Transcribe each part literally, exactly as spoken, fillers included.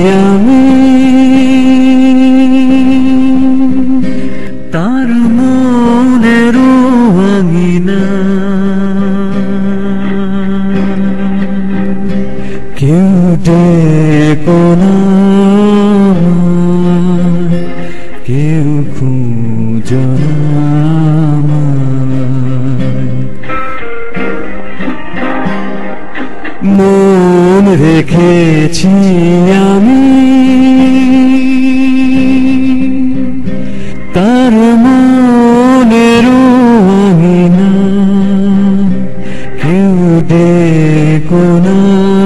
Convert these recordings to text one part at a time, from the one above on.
আমি তার মনের আঙিনা কেউ ডেকো না কেউ খুঁজো না মন রেখেছি আমি তার মনের আঙিনা কেউ ডেকো না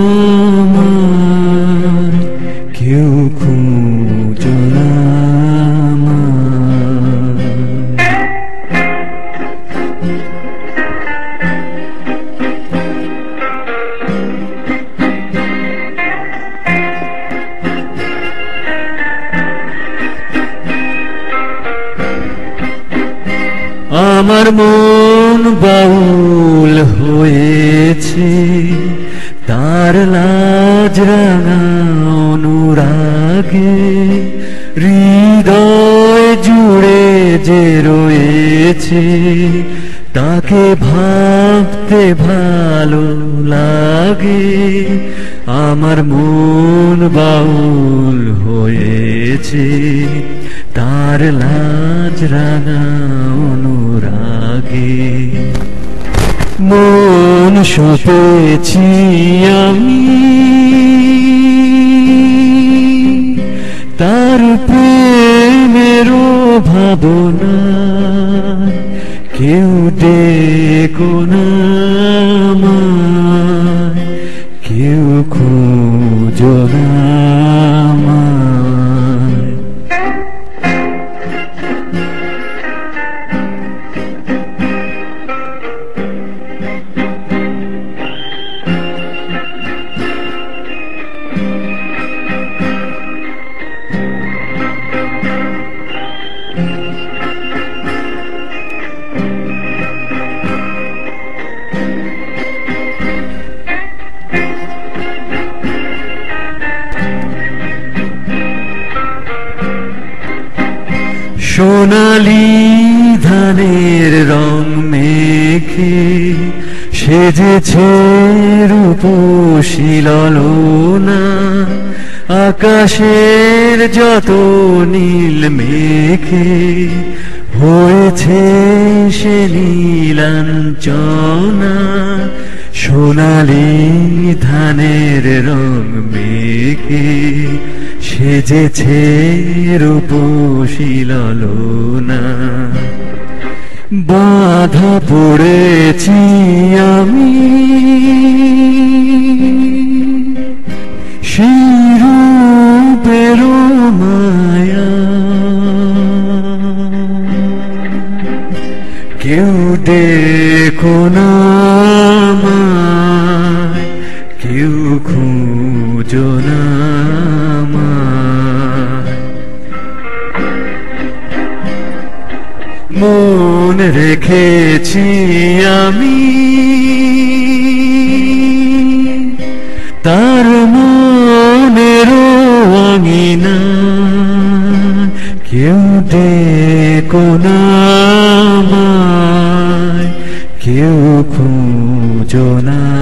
কেউ খুঁজো না আমার মন বাউল হয়েছে তার লাজ রাঙা অনুরাগে হৃদয় জুড়ে যে রয়েছে তাকে ভাবতে ভালো লাগে আমার মন বাউল হয়েছে তার লাজ রাঙা অনুরাগে মন সপেছি আমি তার প্রেমের ভাবনা কেউ ডেকো না কেউ খুঁজো না সোনালি ধানের রং মেখে সেজেছে রূপসী ললনা আকাশের যত নীল মেঘে হয়েছে সে নীলাঞ্চনা সোনালি ধানের রং মেঘে সেজেছে রূপসী ললনা বাধা পড়েছি আমি সেই রূপের মায়া কেউ দেখো না কেউ খুঁজো না মন রেখেছি আমি তার মনের আঙিনা কেউ ডেকো না কেউ খুঁজো না।